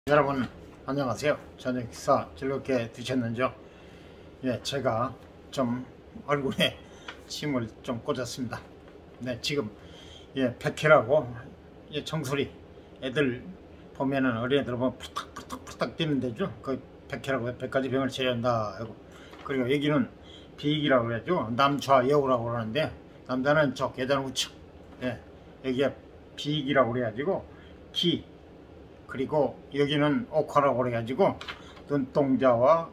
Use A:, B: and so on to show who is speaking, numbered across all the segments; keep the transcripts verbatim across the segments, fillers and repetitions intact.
A: 여러분 안녕하세요. 저녁 식사 즐겁게 드셨는지요? 예, 제가 좀 얼굴에 침을 좀 꽂았습니다. 네, 지금 예, 백혈하고 예, 정수리 애들 보면은 어린애들 보면 푸탁푸탁푸탁 뛰는 데죠. 그 백혈하고 백가지 병을 치료한다 하고, 그리고 여기는 비익이라고 그러죠. 남좌여우라고 그러는데 남자는 쪽 여자는 우측. 예, 여기가 비익이라고 그래가지고 기, 그리고 여기는 옥화라고 그래가지고 눈동자와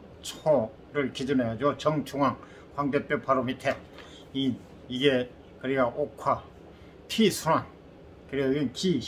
A: 초를 기준으로 해가지고 정중앙 광대뼈 바로 밑에 이, 이게 그러니까 옥화, 피순환, 그리고 여기 기,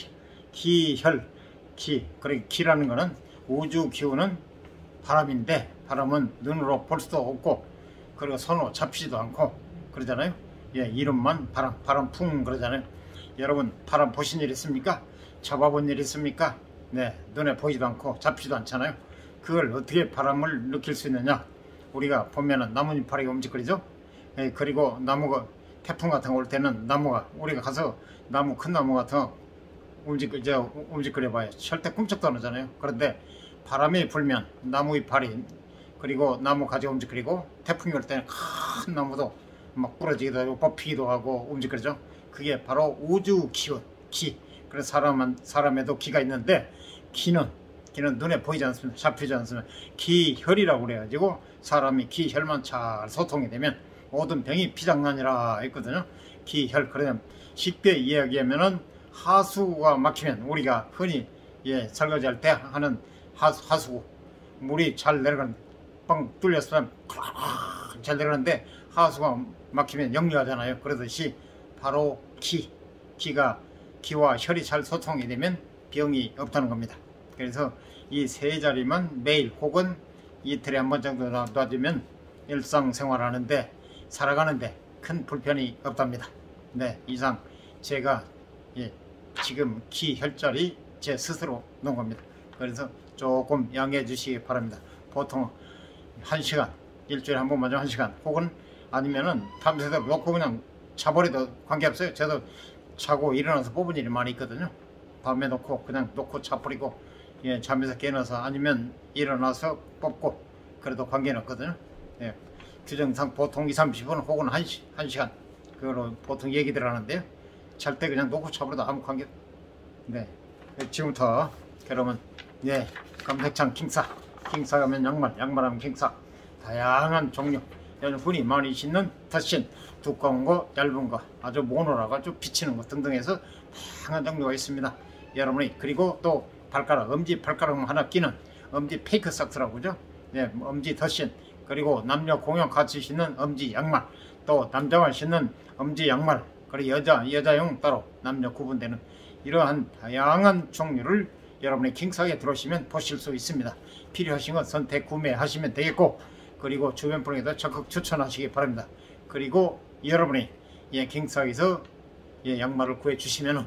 A: 기혈, 기, 그리고 기라는 거는 우주 기운은 바람인데, 바람은 눈으로 볼 수도 없고 그리고 손으로 잡히지도 않고 그러잖아요. 예, 이름만 바람, 바람 풍 그러잖아요. 여러분 바람 보신 일 있습니까? 잡아본 일 있습니까? 네, 눈에 보이지도 않고 잡히지도 않잖아요. 그걸 어떻게 바람을 느낄 수 있느냐? 우리가 보면은 나뭇잎파리가 움직거리죠. 예, 그리고 나무가 태풍 같은 거 올 때는 나무가, 우리가 가서 나무, 큰 나무 같은 거 움직, 저, 움직거려 봐요. 절대 꿈쩍도 안 하잖아요. 그런데 바람이 불면 나무 잎파리, 그리고 나무 가지가 움직거리고, 태풍이 올 때는 큰 나무도 막 부러지기도 하고 뽑히기도 하고 움직거리죠. 그게 바로 우주 기운, 기. 그래서 사람, 사람에도 기가 있는데, 기는, 기는 눈에 보이지 않습니다. 잡히지 않습니다. 기혈이라고 그래가지고 사람이 기혈만 잘 소통이 되면 모든 병이 피장난이라 했거든요. 기혈, 그러면 쉽게 이야기하면은 하수가 막히면, 우리가 흔히 예, 설거지 할 때 하는 하수, 하수 물이 잘 내려가는, 뻥 뚫렸으면 잘 내려가는데 하수가 막히면 역류하잖아요. 그러듯이 바로 기, 기가, 기와 혈이 잘 소통이 되면 병이 없다는 겁니다. 그래서 이 세 자리만 매일 혹은 이틀에 한 번 정도 놔두면 일상생활 하는데, 살아가는데 큰 불편이 없답니다. 네, 이상 제가 예, 지금 기혈자리 제 스스로 놓은 겁니다. 그래서 조금 양해해 주시기 바랍니다. 보통 한 시간, 일주일에 한 번만 좀 한 시간, 혹은 아니면은 밤새도 놓고 그냥 자버려도 관계없어요. 저도 자고 일어나서 뽑은 일이 많이 있거든요. 밤에 놓고 그냥 놓고 자버리고, 예, 잠에서 깨어나서 아니면 일어나서 뽑고 그래도 관계는 없거든요. 예, 규정상 보통 이삼십 분 혹은 한 시간 그걸로 보통 얘기들 하는데요. 잘 때 그냥 놓고 자버려도 아무 관계. 네, 지금부터 그러면 예, 검색창 킹사, 킹사 가면 양말, 양말하면 킹사, 다양한 종류, 요즘 흔히 많이 신는 덧신, 두꺼운 거, 얇은 거, 아주 모노라고 아주 비치는 거 등등 해서 다양한 종류가 있습니다. 여러분이, 그리고 또 발가락, 엄지 발가락 하나 끼는 엄지 페이크 삭스라고 그러죠. 네, 엄지 덧신, 그리고 남녀 공용 같이 신는 엄지 양말, 또 남자만 신는 엄지 양말, 그리고 여자, 여자용 따로 남녀 구분되는 이러한 다양한 종류를 여러분이 킹사에 들어오시면 보실 수 있습니다. 필요하신 건 선택 구매하시면 되겠고, 그리고 주변 분에게도 적극 추천하시기 바랍니다. 그리고 여러분이 예, 킹사에서 예, 양말을 구해 주시면은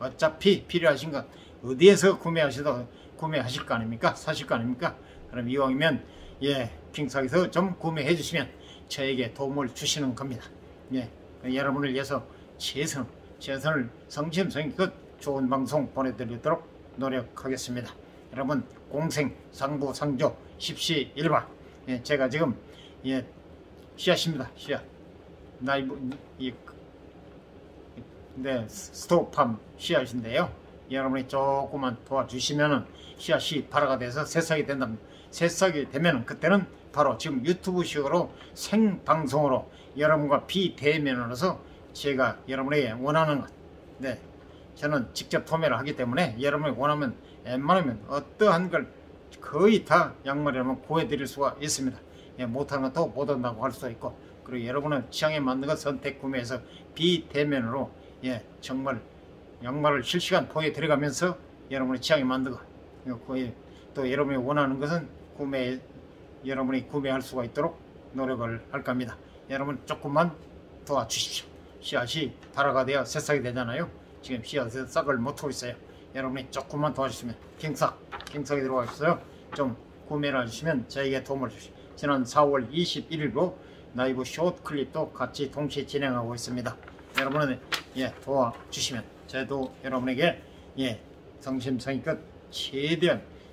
A: 어차피 필요하신 건 어디에서 구매하시도 구매하실 거 아닙니까? 사실 거 아닙니까? 그럼 이왕이면 예, 킹사에서 좀 구매해 주시면 저에게 도움을 주시는 겁니다. 예, 여러분을 위해서 최선, 최선을 성심성의껏 좋은 방송 보내드리도록 노력하겠습니다. 여러분 공생 상부상조 십시일반, 예, 제가 지금 예, 씨앗입니다. 씨앗. 나이 이 네, 스톱팜 씨앗인데요. 여러분이 조금만 도와주시면은 씨앗이 발화가 돼서 새싹이 된답니다. 새싹이 되면은 그때는 바로 지금 유튜브식으로 생방송으로 여러분과 비대면으로서 제가 여러분에게 원하는 것, 네, 저는 직접 도매를 하기 때문에 여러분이 원하면 웬만하면 어떠한 걸 거의 다 양말이라면 구해드릴 수가 있습니다. 예, 못하는 것도 못한다고 할 수 있고, 그리고 여러분은 취향에 맞는 것 선택 구매해서 비대면으로 예, 정말 양말을 실시간 포에 들어가면서 여러분의 취향에 맞는 것, 또 여러분이 원하는 것은 구매, 여러분이 구매할 수가 있도록 노력을 할 겁니다. 여러분 조금만 도와주십시오. 씨앗이 발화가 되어 새싹이 되잖아요. 지금 씨앗에서 싹을 못하고 있어요. 여러분이 조금만 도와주시면 킹삭, 킹삭이 들어가 있어요. 좀 구매를 해주시면 저에게 도움을 주십시오. 지난 사월 이십일일로 라이브 숏 클립도 같이 동시에 진행하고 있습니다. 여러분은 예, 도와주시면 저도 여러분에게 예, 성심성의껏 최대한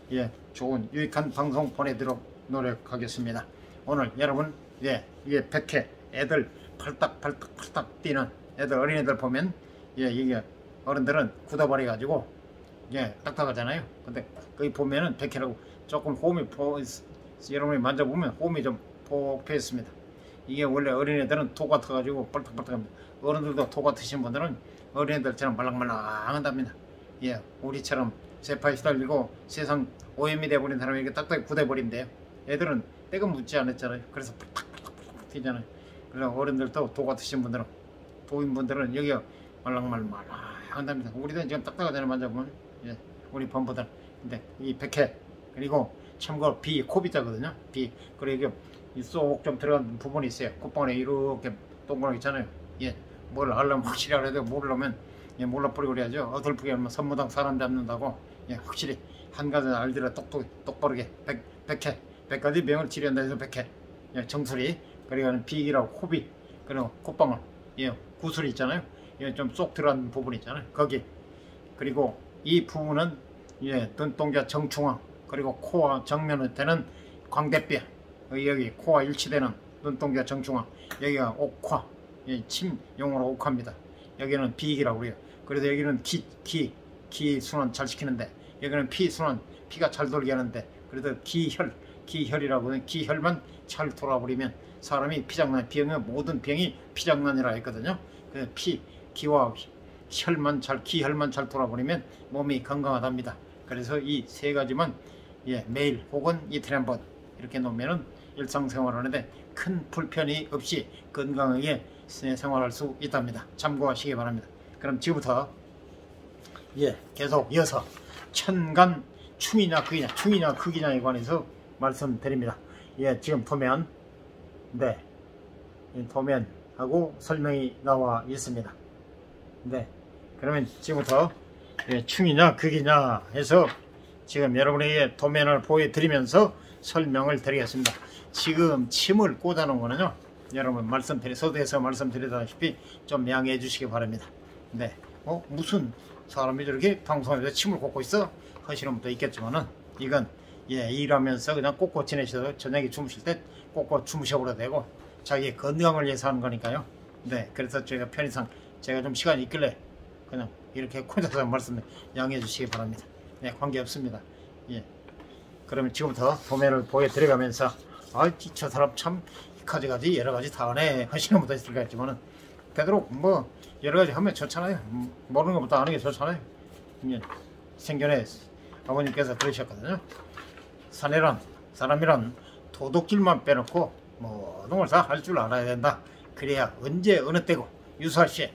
A: 예, 좋은 유익한 방송 보내도록 노력하겠습니다. 오늘 여러분 예, 이게 백회 애들 팔딱팔딱팔딱 뛰는 애들 어린애들 보면 예, 이게 어른들은 굳어버려 가지고 예, 딱딱하잖아요. 근데 거기 보면은 백회라고 조금 홈이 포, 여러분이 만져보면 홈이 좀 폭패했습니다. 이게 원래 어린애들은 토 같아가지고 뻘떡뻘떡합니다. 어른들도 토 같으신 분들은 어린애들처럼 말랑말랑한답니다. 예, 우리처럼 세파에 시달리고 세상 오염이 돼버린 사람이 이렇게 딱딱히 굳어버린대요. 애들은 때가 묻지 않았잖아요. 그래서 팍팍팍팍 튀잖아요. 그래서 어른들도 토 같으신 분들은 도인분들은 여기가 말랑말랑한답니다. 우리도 지금 딱딱하잖아요. 만져보면 예, 우리 범부들. 근데 이 백회 그리고 참고로 비 코비자거든요. 비 그리고 쏙 좀 들어간 부분이 있어요. 콧방울에 이렇게 동그랗게 있잖아요. 예, 뭘 하려면 확실히 알아야 되고 모르려면 예, 몰라버리고 그래야죠. 어설프게 하면 선무당 사람 잡는다고 예, 확실히 한 가지 알들어 똑똑 똑바르게 백, 백회 백 가지 병을 치료한다 해서 백회 예, 정수리 그리고 비기라고 코비 그리고 콧방울 예, 구슬이 있잖아요. 예, 좀 쏙 들어간 부분 있잖아요. 거기 그리고 이 부분은 예, 눈동자 정중앙 그리고 코와 정면에 되는 광대뼈 여기 코와 일치되는 눈동자 정중앙 여기가 옥화 예, 침 용어로 옥화입니다. 여기는 비익이라고 그래요. 그래서 여기는 기, 기, 기 순환 잘 시키는데 여기는 피 순환 피가 잘 돌게 하는데 그래도 기혈 기혈이라고 하는 기혈만 잘 돌아버리면 사람이 피장난 병의 모든 병이 피장난이라 했거든요. 그 피 기와 혈만 잘 기혈만 잘 돌아버리면 몸이 건강하답니다. 그래서 이 세 가지만 예, 매일 혹은 이틀에 한 번 이렇게 놓으면은 일상생활하는데 큰 불편이 없이 건강하게 생활할 수 있답니다. 참고하시기 바랍니다. 그럼 지금부터 예, 계속 이어서 천간 충이냐 극이냐 충이냐 극이냐에 관해서 말씀드립니다. 예, 지금 도면 네, 도면하고 설명이 나와 있습니다. 네, 그러면 지금부터 예, 충이냐 극이냐 해서 지금 여러분에게 도면을 보여드리면서 설명을 드리겠습니다. 지금 침을 꽂아놓은 거는요, 여러분 말씀드리 서두에서 말씀드리다시피 좀 양해해 주시기 바랍니다. 네, 어 무슨 사람이 저렇게 방송에서 침을 꽂고 있어 하시는 분도 있겠지만은 이건 예, 일하면서 그냥 꽂고 지내셔도 저녁에 주무실 때 꽂고 주무셔버려도 되고 자기 건강을 위해서 하는 거니까요. 네, 그래서 저희가 편의상 제가 좀 시간이 있길래 그냥 이렇게 꽂아서 말씀 양해해 주시기 바랍니다. 네, 관계없습니다. 예, 그러면 지금부터 도면을 보여드려가면서 아, 저 사람 참 가지가지 여러가지 다 하네 하시는 분도 있을 것 같지만은 되도록 뭐 여러가지 하면 좋잖아요. 모르는 것부터 아는 게 좋잖아요. 예, 생전에 아버님께서 그러셨거든요. 사내란 사람이란 도둑질만 빼놓고 모든 걸 다 할 줄 알아야 된다. 그래야 언제 어느 때고 유사할 시에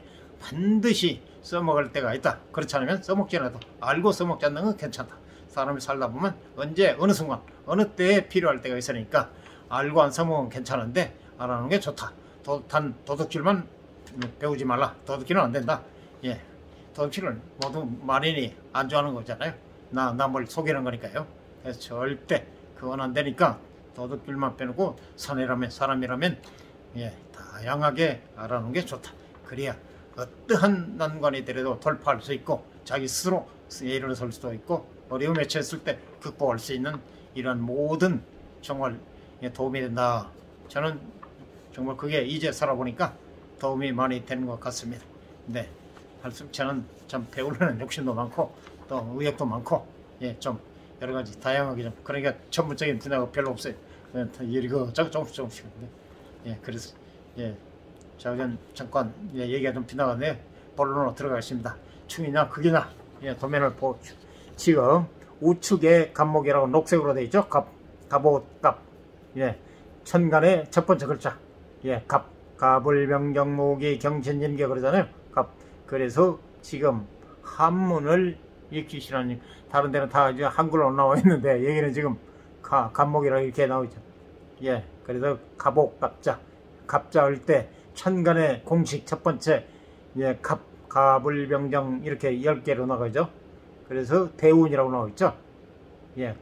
A: 반드시 써먹을 때가 있다. 그렇지 않으면 써먹지 않아도 알고 써먹지 않는 건 괜찮다. 사람이 살다 보면 언제 어느 순간 어느 때에 필요할 때가 있으니까 알고 안 써먹으면 괜찮은데 알아놓는 게 좋다. 도, 단 도둑질만 배우지 말라. 도둑질은 안 된다. 예, 도둑질은 모두 만인이 안 좋아하는 거잖아요. 나 남을 속이는 거니까요. 그래서 절대 그건 안 되니까 도둑질만 빼놓고 사내라면 사람이라면 예, 다양하게 알아놓는 게 좋다. 그래야 어떠한 난관이 되려도 돌파할 수 있고 자기 스스로 일어설 수도 있고 어려움에 처했을 때 극복할 수 있는 이런 모든 정말 도움이 된다. 저는 정말 그게 이제 살아보니까 도움이 많이 되는 것 같습니다. 네, 저는 참 배우려는 욕심도 많고 또 의욕도 많고 예, 좀 여러 가지 다양하게 좀 그러니까 전문적인 분야가 별로 없어요. 이거 조금 조금씩 조금씩 예, 그래서 예, 저는 잠깐 예, 얘기가 좀 빗나갔네요. 본론으로 들어가겠습니다. 충이냐 극이냐 예, 도면을 보 지금 우측에 갑목이라고 녹색으로 되어 있죠. 갑, 갑오갑 예, 천간의 첫 번째 글자 예, 갑, 갑을병정목이 경신진계 그러잖아요. 갑. 그래서 지금 한문을 읽히시라니 다른 데는 다 이제 한글로 나와 있는데 여기는 지금 가, 갑목이라고 이렇게 나와 있죠. 예, 그래서 갑옥갑자 갑자일 때 천간의 공식 첫 번째 예, 갑, 갑을병정 이렇게 열 개로 나가죠. 그래서 대운이라고 나와 있죠. 예,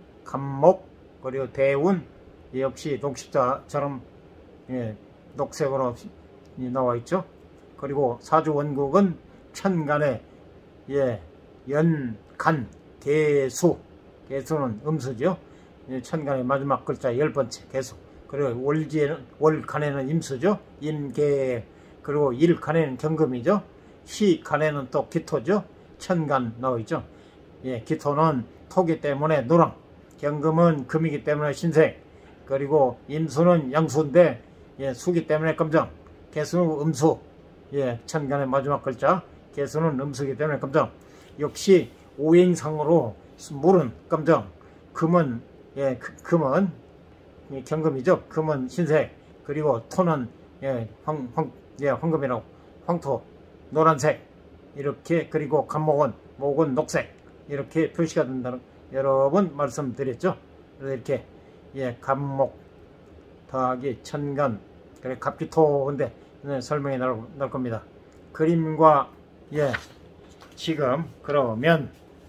A: 갑목 그리고 대운 역시 녹십자처럼 예, 녹색으로 나와 있죠. 그리고 사주원국은 천간에 예, 연, 간, 개수 개수는 음수죠. 천간의 마지막 글자 열 번째 개수. 그리고 월지에는 월간에는 임수죠. 임계. 그리고 일간에는 경금이죠. 시간에는 또 기토죠. 천간 나오죠. 예, 기토는 토기 때문에 노랑, 경금은 금이기 때문에 신생, 그리고 임수는 양수인데 예, 수기 때문에 검정, 개수는 음수. 예, 천간의 마지막 글자 개수는 음수이기 때문에 검정. 역시 오행상으로 물은 검정, 금은 예, 금은 예, 경금이죠. 금은 신색, 그리고 토는 예, 황, 황, 예, 황금이라고 황토 노란색 이렇게, 그리고 간목은 목은 녹색 이렇게 표시가 된다는 여러 번 말씀드렸죠. 그래서 이렇게 예, 간목 더하기 천간 그래 갑기토인데 네, 설명이 날, 날 겁니다. 그림과 예 지금 그러면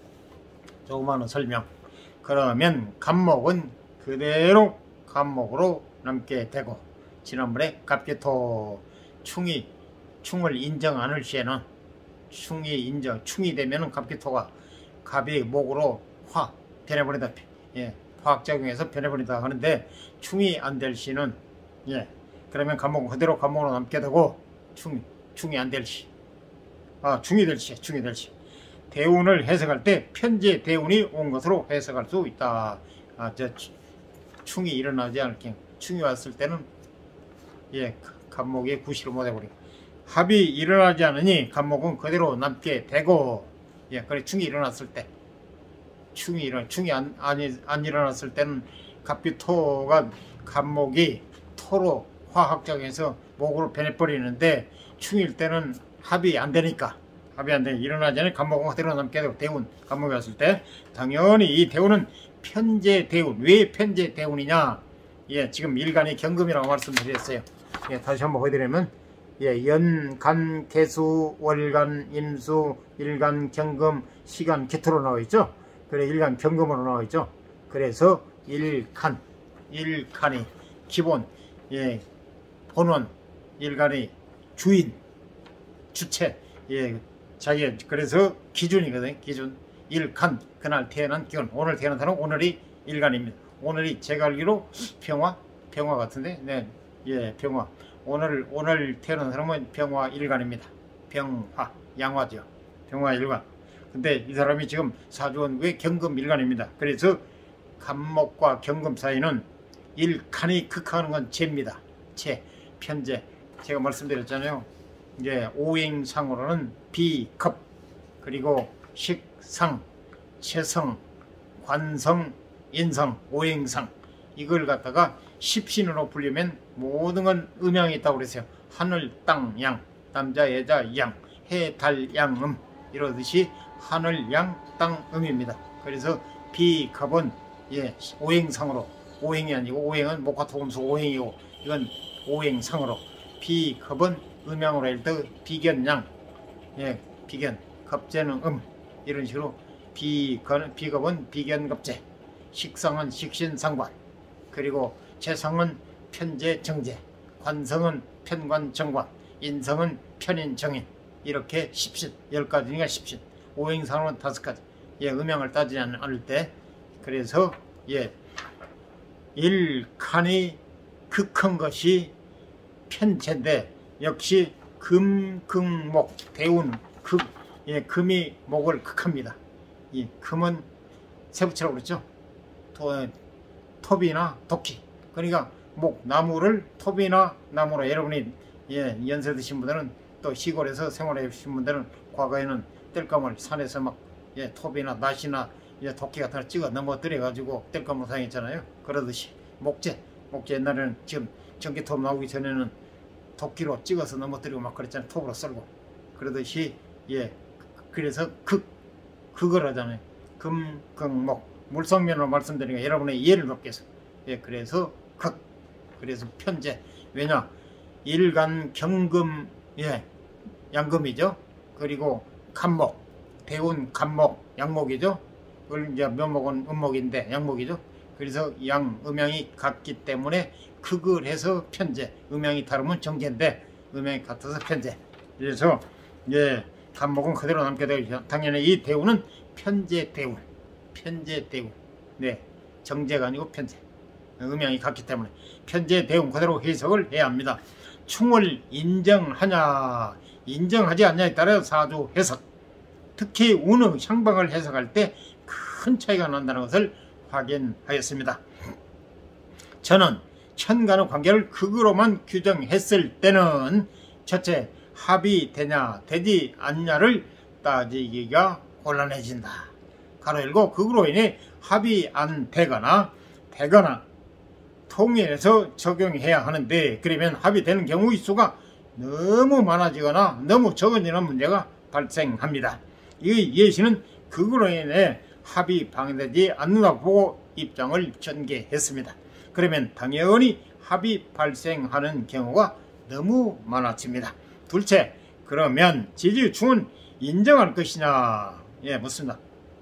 A: 조그마한 설명. 그러면 간목은 그대로 간목으로 남게 되고, 지난번에 갑기토 충이 충을 인정 않을 시에는 충이 인정 충이 되면은 갑기토가 갑이 목으로 화 변해버린다. 예, 화학작용해서 변해버린다 하는데, 충이 안 될 시는 예 그러면 간목은 그대로 간목으로 남게 되고, 충 충이 안 될 시, 아 충이 될 시, 충이 될 시. 대운을 해석할 때 편제 대운이 온 것으로 해석할 수 있다. 아, 저 충이 일어나지 않게 충이 왔을 때는 예 간목이 구실을 못해버리고, 합이 일어나지 않으니 간목은 그대로 남게 되고, 예 그래 충이 일어났을 때 충이 일어 충이 안, 안, 안 일어났을 때는 갑기토가 간목이 토로 화학작용해서 목으로 변해버리는데, 충일 때는 합이 안 되니까 합이 안 되니 일어나지 않으니 간목은 그대로 남게 되고, 대운 간목이 왔을 때 당연히 이 대운은 편제 대운. 왜 편제 대운이냐? 예 지금 일간이 경금이라고 말씀드렸어요. 예 다시 한번 보여드리면 예 연, 간, 개수, 월간, 임수, 일간, 경금, 시간, 기토로 나와 있죠. 그래 일간 경금으로 나와 있죠. 그래서 일간, 일간이 기본, 예 본원, 일간이 주인, 주체, 예 자기 그래서 기준이거든. 기준 일간, 그날 태어난 기운, 오늘 태어난 사람은 오늘이 일간입니다. 오늘이 제가 알기로 병화, 병화 같은데, 네, 예 병화. 오늘 오늘 태어난 사람은 병화 일간입니다. 병화 양화죠. 병화 일간. 근데 이 사람이 지금 사주원국의 경금 일간입니다. 그래서 간목과 경금 사이는 일간이 극하는 건 재입니다. 재, 편재. 제가 말씀드렸잖아요. 이제 오행상으로는 비급, 그리고 식상, 체성, 관성, 인성, 오행상, 이걸 갖다가 십신으로 불리면 모든 건 음양이 있다고 그랬어요. 하늘, 땅, 양, 남자, 여자, 양, 해, 달, 양, 음 이러듯이 하늘, 양, 땅, 음입니다. 그래서 비급은 예 오행상으로, 오행이 아니고 오행은 목화토금수 오행이고, 이건 오행상으로 비급은 음양으로 할 때 비견양, 예 비견, 겁재는 음, 이런 식으로 비건, 비급은 비견겁재, 식상은 식신상관, 그리고 재성은 편재 정재, 관성은 편관 정관, 인성은 편인 정인, 이렇게 십신, 열 가지니까 십신, 오행상으로는 다섯 가지. 예 음양을 따지지 않을 때. 그래서 예 일간이 극한 것이 편체인데, 역시 금, 극목, 대운, 극, 예 금이 목을 극합니다. 이 금은 세부치라고 그랬죠. 토, 톱이나 도끼. 그러니까 목, 나무를 톱이나 나무로, 여러분이 예 연세 드신 분들은, 또 시골에서 생활해 주신 분들은 과거에는 땔감을 산에서 막 예 톱이나 낫이나 예 도끼 같은 걸 찍어 넘어뜨려 가지고 땔감을 사용했잖아요. 그러듯이 목재, 목재 옛날에는, 지금 전기톱 나오기 전에는 도끼로 찍어서 넘어뜨리고 막 그랬잖아요. 톱으로 썰고. 그러듯이 예 그래서 극, 극을 하잖아요. 금, 극, 목. 물성면으로 말씀드리니까 여러분의 이해를 돕기 위해서. 예 그래서 극, 그래서 편재. 왜냐, 일간 경금, 예 양금이죠. 그리고 간목, 대운, 간목, 양목이죠. 그걸 이제 면목은 음목인데 양목이죠. 그래서 양, 음양이 같기 때문에 극을 해서 편재, 음양이 다르면 정재인데 음양이 같아서 편재. 그래서 예 간목은 그대로 남게 되죠. 당연히 이 대운은 편재 대운, 편재 대운. 네, 정제가 아니고 편제. 음양이 같기 때문에 편제 대응 그대로 해석을 해야 합니다. 충을 인정하냐 인정하지 않냐에 따라 사주 해석, 특히 운의 향방을 해석할 때 큰 차이가 난다는 것을 확인하였습니다. 저는 천간의 관계를 극으로만 규정했을 때는 첫째, 합이 되냐 되지 않냐를 따지기가 곤란해진다. 가로 열고 극으로 인해 합이 안 되거나 되거나 통일해서 적용해야 하는데, 그러면 합이 되는 경우의 수가 너무 많아지거나 너무 적어지는 문제가 발생합니다. 이 예시는 극으로 인해 합이 방해되지 않는다고 보고 입장을 전개했습니다. 그러면 당연히 합이 발생하는 경우가 너무 많아집니다. 둘째, 그러면 지지충은 인정할 것이냐? 예, 묻습니다.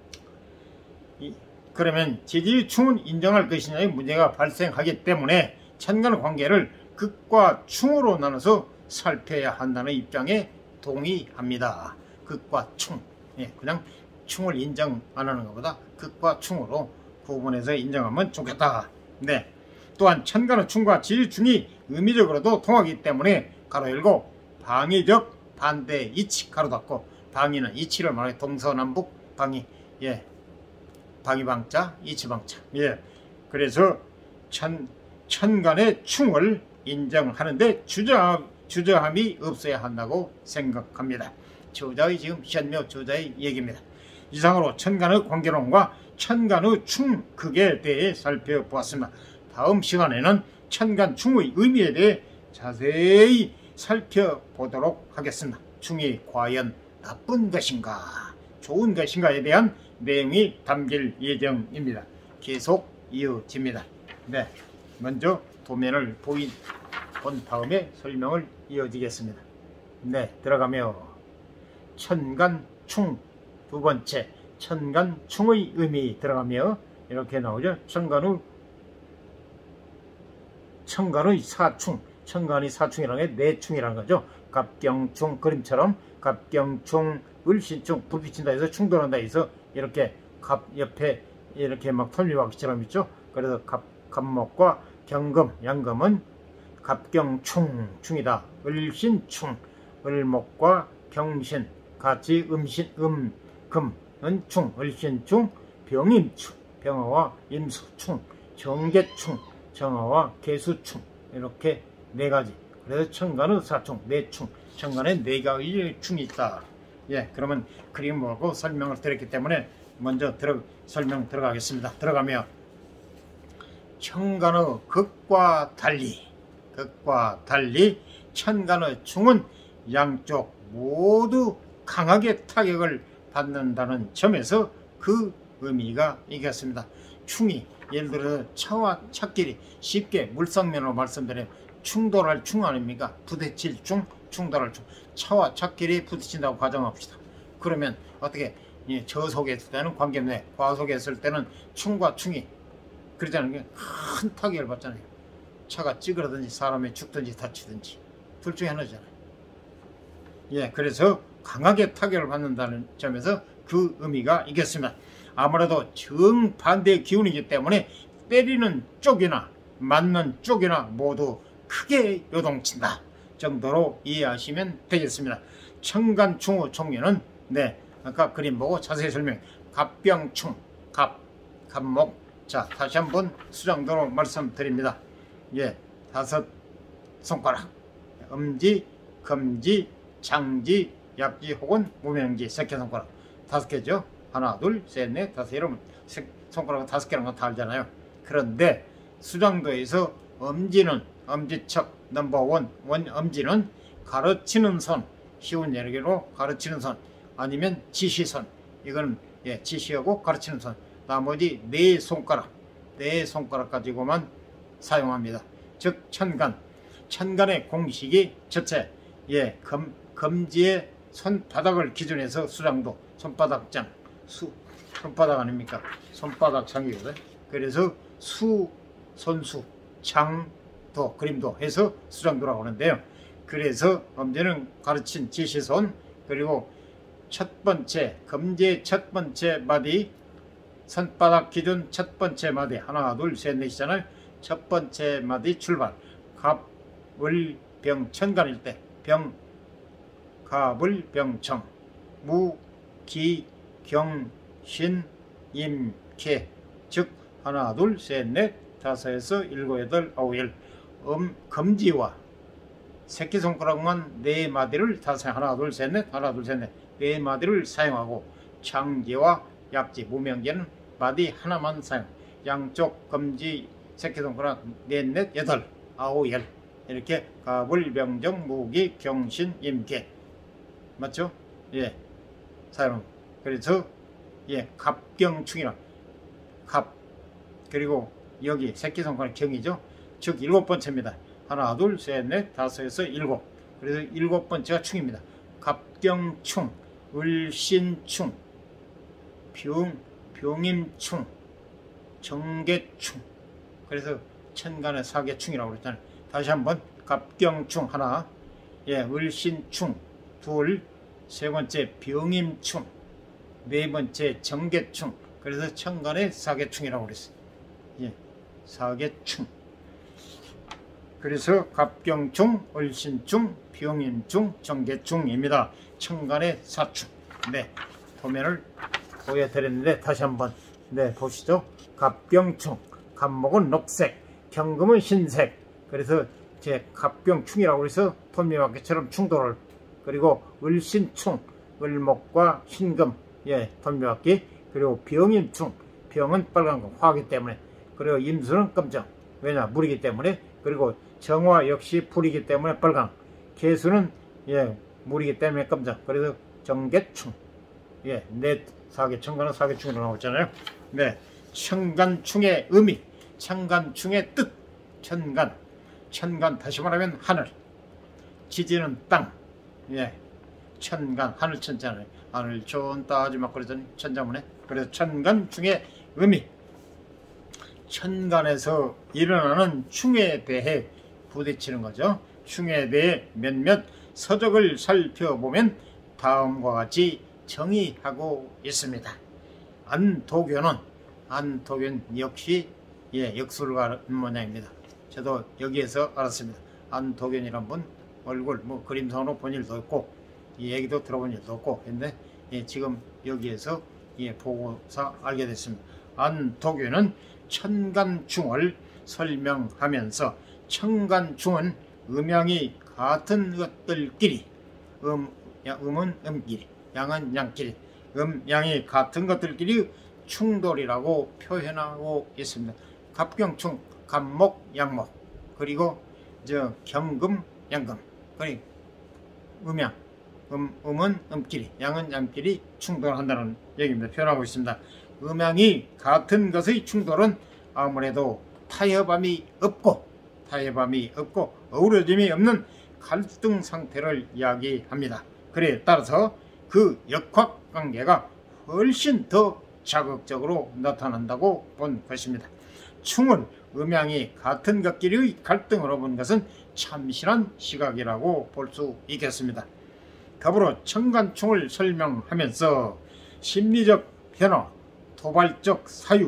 A: 그러면 지지충은 인정할 것이냐의 문제가 발생하기 때문에 천간의 관계를 극과 충으로 나눠서 살펴야 한다는 입장에 동의합니다. 극과 충, 예, 그냥 충을 인정 안 하는 것보다 극과 충으로 구분해서 인정하면 좋겠다. 네. 또한 천간의 충과 지지충이 의미적으로도 통하기 때문에 가로 열고 방위적 반대 이치 가로 닫고, 방위는 이치를 말해 동서남북 방위, 예, 방위방자 이치방자, 예, 그래서 천, 천간의 충을 인정하는데 주저, 주저함이 없어야 한다고 생각합니다. 저자의 지금 현묘 저자의 얘기입니다. 이상으로 천간의 관계론과 천간의 충극에 대해 살펴보았습니다. 다음 시간에는 천간 충의 의미에 대해 자세히 살펴보도록 하겠습니다. 충이 과연 나쁜 것인가 좋은 것인가에 대한 내용이 담길 예정입니다. 계속 이어집니다. 네, 먼저 도면을 보인, 본 다음에 설명을 이어지겠습니다. 네, 들어가며 천간충 두 번째, 천간충의 의미 들어가며 이렇게 나오죠. 천간의 천간의 사충, 천간의 사충이라는 게 내충이라는 거죠. 갑경충, 그림처럼 갑경충, 을신충, 불 비친다 해서 충돌한다 해서 이렇게 갑 옆에 이렇게 막 털리와기처럼 있죠. 그래서 갑, 갑목과 경금, 양금은 갑경충, 충이다. 을신충, 을목과 경신 같이 음신, 음, 금은 충, 을신충, 병임충, 병화와 임수충, 정계충, 정화와 개수충, 이렇게 네 가지. 그래서 천간의 사충, 네충, 천간에 네 가지 충이 있다. 예, 그러면 그림 보고 설명을 드렸기 때문에 먼저 들어, 설명 들어가겠습니다. 들어가며 천간의 극과 달리, 극과 달리 천간의 충은 양쪽 모두 강하게 타격을 받는다는 점에서 그 의미가 있겠습니다. 충이 예를 들어 차와 찻길이 쉽게 물상면으로 말씀드리면 충돌할 충 아닙니까? 부딪힐 충, 충돌할 충. 차와 찻길이 부딪힌다고 가정합시다. 그러면 어떻게 저속에 있을 때는 관계내, 과속에 있을 때는 충과 충이 그러자는 게 큰 타격을 받잖아요. 차가 찌그러든지 사람이 죽든지 다치든지 둘 중에 하나잖아요. 예, 그래서 강하게 타격을 받는다는 점에서 그 의미가 있겠습니다. 아무래도 정반대의 기운이기 때문에 때리는 쪽이나 맞는 쪽이나 모두 크게 요동친다 정도로 이해하시면 되겠습니다. 천간충의 종류는 네, 아까 그림 보고 자세히 설명. 갑병충, 갑, 갑목. 자, 다시 한번 수정도로 말씀드립니다. 예, 다섯 손가락. 엄지, 검지, 장지, 약지 혹은 무명지, 새끼손가락. 다섯 개죠. 하나, 둘, 셋, 넷, 다섯. 여러분 손가락 다섯 개라는 건 다 알잖아요. 그런데 수장도에서 엄지는 엄지척 넘버원, 원 엄지는 가르치는 손, 쉬운 예로 가르치는 손, 아니면 지시손. 이건 예, 지시하고 가르치는 손. 나머지 네 손가락, 네 손가락 가지고만 사용합니다. 즉 천간, 천간의 공식이 첫째, 예, 검, 검지의 손바닥을 기준해서 수장도, 손바닥장, 수, 손바닥 아닙니까? 손바닥 장이거든. 그래서 수, 손수, 장도, 그림도 해서 수장도라고 하는데요. 그래서 엄지는 가르친 지시손, 그리고 첫 번째, 검지의 첫 번째 마디, 손바닥 기준 첫 번째 마디 하나 둘 셋 넷이잖아요. 첫 번째 마디 출발. 갑을병천간일 때 병, 갑을병청, 무, 기, 경, 신, 임, 개. 즉 하나 둘 셋 넷 다섯에서 일곱 여덟 아홉 열. 음, 검지와 새끼손가락만 네 마디를 다섯 하나 둘 셋 넷 하나 둘 셋 넷 네 마디를 사용하고 장기와 약지 무명기는 마디 하나만 사용. 양쪽 검지 새끼손가락 넷넷 여덟 아홉 열 이렇게 갑을병정 무기 경신 임계 맞죠? 예 사용. 그래서 예 갑경충이라 갑 그리고 여기 새끼손가락 경이죠. 즉 일곱 번째입니다. 하나 둘 셋 넷 다섯에서 일곱. 그래서 일곱 번째가 충입니다. 갑경충, 을신충, 병, 병임충, 정계충. 그래서 천간의 사계충이라고 그랬잖아요. 다시 한번 갑경충 하나, 예, 을신충 둘, 세 번째 병임충, 네 번째 정계충. 그래서 천간의 사계충이라고 그랬어요. 예, 사계충. 그래서 갑경충, 을신충, 병임충, 정계충입니다. 천간의 사충. 네, 도면을 보여드렸는데 다시 한번 네 보시죠. 갑경충, 갑목은 녹색, 경금은 흰색. 그래서 제 갑경충이라고 해서 돈미바퀴처럼 충돌을. 그리고 을신충, 을목과 흰금, 예, 돈미바퀴. 그리고 병임충, 병은 빨간 거 화기 때문에. 그리고 임수는 검정, 왜냐 물이기 때문에. 그리고 정화 역시 불이기 때문에 빨강. 개수는 예 물이기 때문에 검정. 그래서 정계충. 예, 넷 사계 천간은 사계충으로 나오잖아요. 네, 천간충의 의미, 천간충의 뜻. 천간, 천간 다시 말하면 하늘. 지지는 땅. 예, 천간 하늘 천잖아요. 하늘 좋은 따지 막 그러더니 천자문에. 그래서 천간충의 의미. 천간에서 일어나는 충에 대해 부딪히는 거죠. 충에 대해 몇몇 서적을 살펴보면 다음과 같이 정의하고 있습니다. 안도교는 안도교는 역시 예 역술가 모양입니다. 저도 여기에서 알았습니다. 안도교이란 분 얼굴 뭐 그림상으로 본 일도 없고 이 얘기도 들어본 일도 없고 근데 예, 지금 여기에서 예 보고서 알게 됐습니다. 안도교는 천간충을 설명하면서 천간충은 음양이 같은 것들끼리 음, 음은 음끼리 양은 양끼리 음, 양이 같은 것들끼리 충돌이라고 표현하고 있습니다. 갑경충, 갑목, 양목 그리고 저 경금, 양금 그리고 음양 음, 음은 음끼리 양은 양끼리 충돌한다는 얘기입니다. 표현하고 있습니다. 음양이 같은 것의 충돌은 아무래도 타협함이 없고 타협함이 없고 어우러짐이 없는 갈등 상태를 이야기합니다. 그래 따라서 그 역학관계가 훨씬 더 자극적으로 나타난다고 본 것입니다. 충을 음양이 같은 것끼리의 갈등으로 본 것은 참신한 시각이라고 볼 수 있겠습니다. 더불어 천간충을 설명하면서 심리적 변화, 도발적 사유,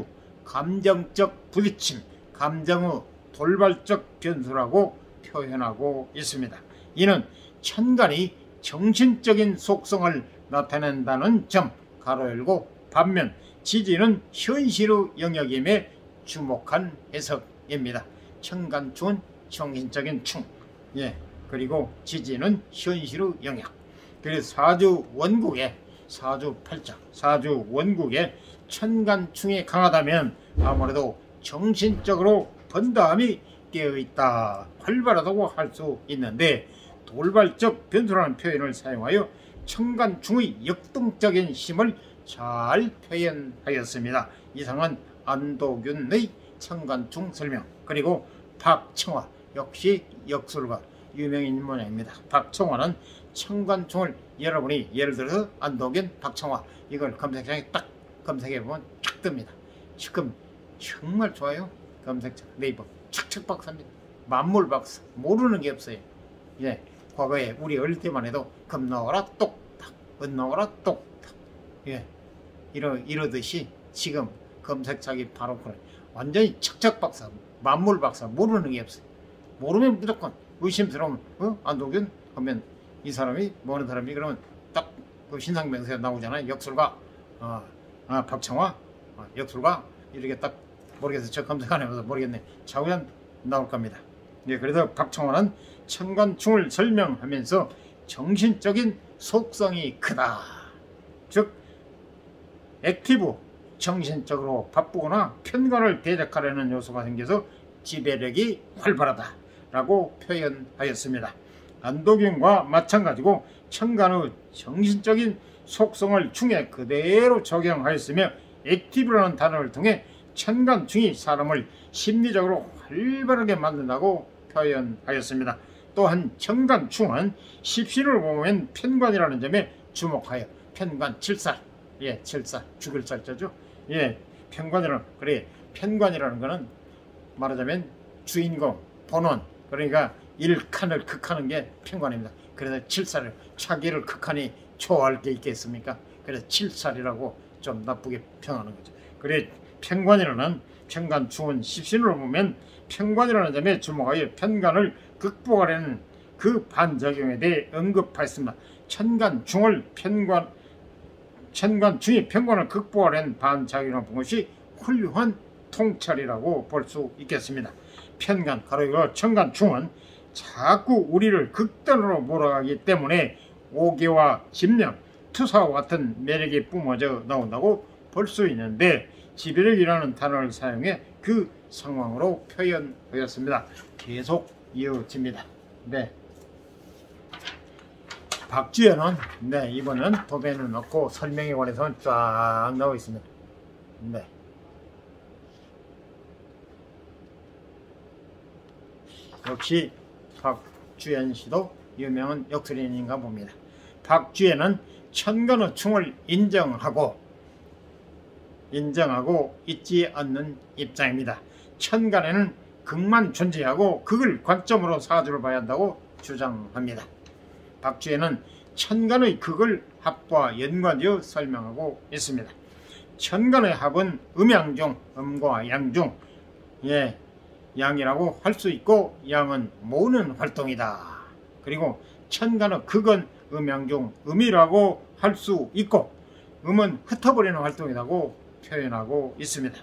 A: 감정적 부딪힘, 감정의 돌발적 변수라고 표현하고 있습니다. 이는 천간이 정신적인 속성을 나타낸다는 점 가로 열고 반면 지지는 현실의 영역임에 주목한 해석입니다. 천간충은 정신적인 충, 예, 그리고 지지는 현실의 영역. 그래서 사주 원국에 사주 팔자, 사주 원국에 천간충이 강하다면 아무래도 정신적으로 번다함이 깨어있다, 활발하다고 할 수 있는데 돌발적 변수라는 표현을 사용하여 천간충의 역동적인 힘을 잘 표현하였습니다. 이상은 안도균의 천간충 설명. 그리고 박청화 역시 역술가 유명인 모양입니다. 박청화는 천간충을 여러분이 예를 들어서 안도균 박청화 이걸 검색창에 딱 검색해보면 쫙 뜹니다. 지금 정말 좋아요. 검색창 네이버 착착 박사입니다. 만물 박사 모르는 게 없어요. 예, 과거에 우리 어릴 때만 해도 금 나와라 똑딱 은 나와라 똑딱 예, 이러, 이러듯이 지금 검색하기 바로 그래. 완전히 척척박사, 만물박사, 모르는 게 없어요. 모르면 무조건 의심스러운 어? 안동균 하면 이 사람이 모르는 사람이 그러면 딱 그 신상명세에 나오잖아요. 역술가, 아, 아 박청화, 아, 역술가 이렇게 딱 모르겠어요. 저 검색 안 해봐서 모르겠네. 자우연 나올 겁니다. 예, 그래서 박청화는 천간충을 설명하면서 정신적인 속성이 크다. 즉 액티브, 정신적으로 바쁘거나 편관을 대적하려는 요소가 생겨서 지배력이 활발하다 라고 표현하였습니다. 안도균과 마찬가지고 천간의 정신적인 속성을 충에 그대로 적용하였으며 액티브라는 단어를 통해 천간충이 사람을 심리적으로 활발하게 만든다고 표현하였습니다. 또한 천간충은 십신을 보면 편관이라는 점에 주목하여 편관 칠살, 예, 칠살, 죽을 살자죠. 예, 편관이라는, 그래, 편관이라는 것은 말하자면 주인공, 본원, 그러니까 일칸을 극하는 게 편관입니다. 그래서 칠살을, 차기를 극하니 좋아할 게 있겠습니까? 그래서 칠살이라고 좀 나쁘게 평하는 거죠. 그래, 편관이라는, 편관충은 십신으로 보면 편관이라는 점에 주목하여 편관을 극복하려는 그 반작용에 대해 언급하였습니다. 천간충을 편관, 천간충이 편관을 극복하려는 반작용이라고 본 것이 훌륭한 통찰이라고 볼 수 있겠습니다. 편관, 가로 천간충은 자꾸 우리를 극단으로 몰아가기 때문에 오개와 집념, 투사와 같은 매력이 뿜어져 나온다고 볼 수 있는데 지배력이라는 단어를 사용해 그 상황으로 표현하였습니다. 계속 이어집니다. 네. 박쥐에는 네, 이번은 도배는 없고 설명에 관해서는 쫙 나와 있습니다. 네. 역시 박쥐엔 씨도 유명한 역술인인가 봅니다. 박쥐엔은 천간의 충을 인정하고 인정하고 있지 않는 입장입니다. 천간에는 극만 존재하고 극을 관점으로 사주를 봐야 한다고 주장합니다. 박쥐에는 천간의 극을 합과 연관지어 설명하고 있습니다. 천간의 합은 음양중, 음과 양중, 예, 양이라고 할 수 있고 양은 모으는 활동이다. 그리고 천간의 극은 음양중, 음이라고 할 수 있고 음은 흩어버리는 활동이라고 표현하고 있습니다.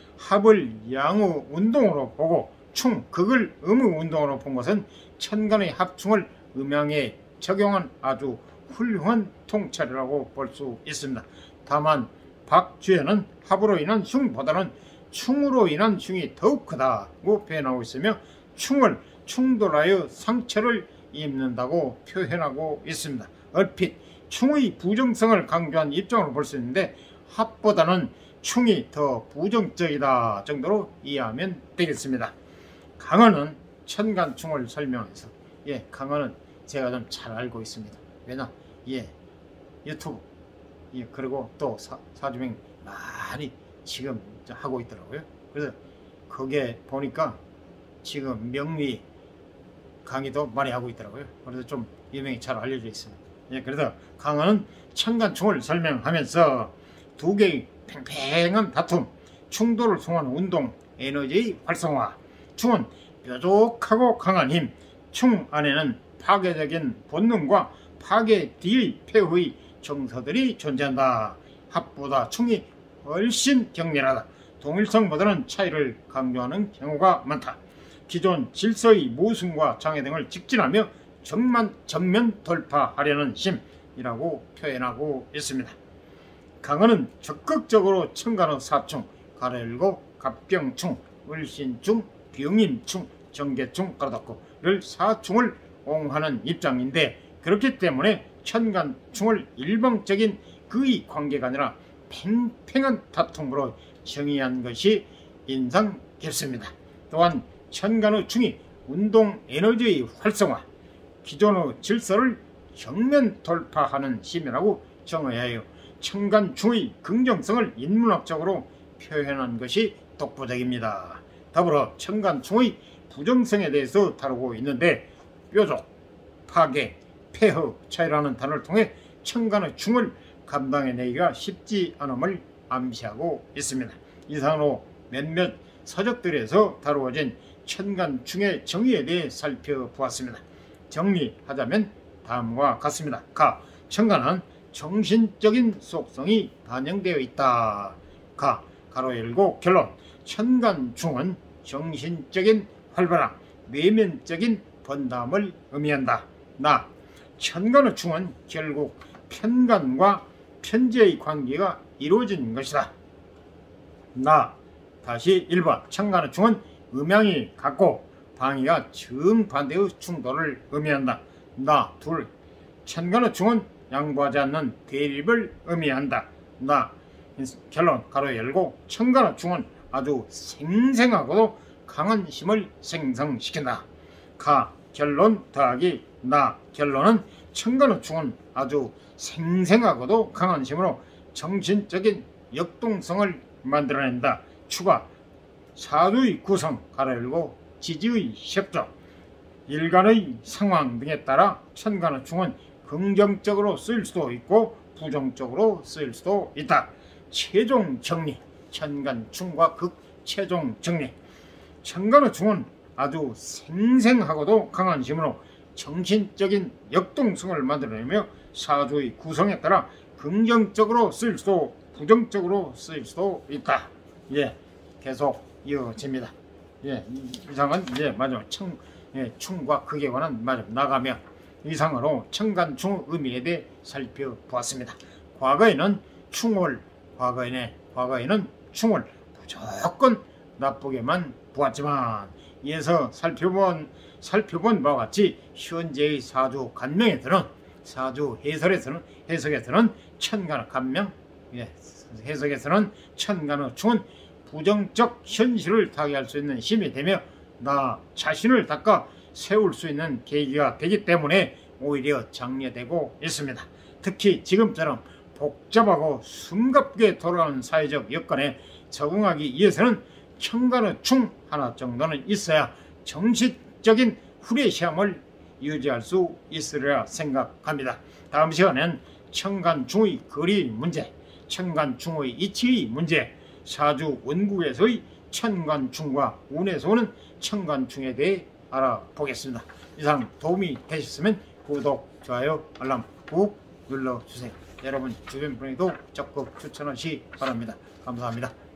A: 합을 양의 운동으로 보고 충, 극을 음의 운동으로 본 것은 천간의 합충을 음양에 적용한 아주 훌륭한 통찰이라고 볼 수 있습니다. 다만 박쥐에는 합으로 인한 흉보다는 충으로 인한 흉이 더욱 크다고 표현하고 있으며 충을 충돌하여 상처를 입는다고 표현하고 있습니다. 얼핏 충의 부정성을 강조한 입장으로 볼 수 있는데 합보다는 충이 더 부정적이다 정도로 이해하면 되겠습니다. 강어는 천간충을 설명해서, 예, 강어는 제가 좀 잘 알고 있습니다. 왜냐, 예, 유튜브, 예, 그리고 또 사, 사주명 많이 지금 하고 있더라고요. 그래서 거기에 보니까 지금 명리 강의도 많이 하고 있더라고요. 그래서 좀 유명히 잘 알려져 있습니다. 예, 그래서 강어는 천간충을 설명하면서 두 개의 팽팽한 다툼, 충돌을 통한 운동, 에너지의 활성화, 충은 뾰족하고 강한 힘, 충 안에는 파괴적인 본능과 파괴 뒤의 폐후의 정서들이 존재한다. 합보다 충이 훨씬 격렬하다. 동일성보다는 차이를 강조하는 경우가 많다. 기존 질서의 모순과 장애 등을 직진하며 정만, 전면 돌파하려는 심이라고 표현하고 있습니다. 강어는 적극적으로 천간의 사충, 가로 열고 갑경충, 을신충, 병인충, 정계충, 가로 닫고를 사충을 옹호하는 입장인데, 그렇기 때문에 천간충을 일방적인 그의 관계가 아니라 팽팽한 다툼으로 정의한 것이 인상 깊습니다. 또한 천간의 충이 운동 에너지의 활성화, 기존의 질서를 정면 돌파하는 힘이라고 정의하여 천간충의 긍정성을 인문학적으로 표현한 것이 독보적입니다. 더불어 천간충의 부정성에 대해서 다루고 있는데 뾰족, 파괴, 폐허 차이라는 단어를 통해 천간의 충을 감당해내기가 쉽지 않음을 암시하고 있습니다. 이상으로 몇몇 서적들에서 다루어진 천간충의 정의에 대해 살펴보았습니다. 정리하자면 다음과 같습니다. 가. 천간은 정신적인 속성이 반영되어 있다. 가. 가로 열고 결론. 천간충은 정신적인 활발함, 내면적인 번담을 의미한다. 나. 천간의 충은 결국 편간과 편재의 관계가 이루어진 것이다. 나. 다시 일 번. 천간의 충은 음양이 같고 방위가 정반대의 충돌을 의미한다. 나. 둘. 천간의 충은 양보하지 않는 대립을 의미한다. 나. 결론. 가로 열고 천간의 충은 아주 생생하고도 강한 힘을 생성시킨다. 가. 결론 더하기 나. 결론은 천간의 충은 아주 생생하고도 강한 힘으로 정신적인 역동성을 만들어낸다. 추가. 사주의 구성, 가로 열고 지지의 협조, 일간의 상황 등에 따라 천간의 충은 긍정적으로 쓰일 수도 있고 부정적으로 쓰일 수도 있다. 최종 정리. 천간충과 극최종 정리. 천간의 충은 아주 생생하고도 강한 힘으로 정신적인 역동성을 만들어내며 사주의 구성에 따라 긍정적으로 쓰일 수도 부정적으로 쓰일 수도 있다. 예, 계속 이어집니다. 예, 이상은 예, 맞아. 청, 예, 충과 극에 관한 맞아 나가며 이상으로 천간충의 의미에 대해 살펴보았습니다. 과거에는 충을 과거에는 과거에는 충을 무조건 나쁘게만 보았지만 이에서 살펴본 살펴본 바와 같이 현재의 사주 간명에서는 사주 해설에서는 해석에서는 천간의 간명 예, 해석에서는 천간의 충은 부정적 현실을 타개할 수 있는 힘이 되며 나 자신을 닦아 세울 수 있는 계기가 되기 때문에 오히려 장려되고 있습니다. 특히 지금처럼 복잡하고 숨가쁘게 돌아가는 사회적 여건에 적응하기 위해서는 천간의 충 하나 정도는 있어야 정신적인 후레시함을 유지할 수 있으리라 생각합니다. 다음 시간에는 천간충의 거리 문제, 천간충의 이치의 문제, 사주 원국에서의 천간충과 운에서 오는 천간충에 대해 알아보겠습니다. 이상 도움이 되셨으면 구독, 좋아요, 알람 꾹 눌러주세요. 여러분 주변 분에게도 적극 추천하시 바랍니다. 감사합니다.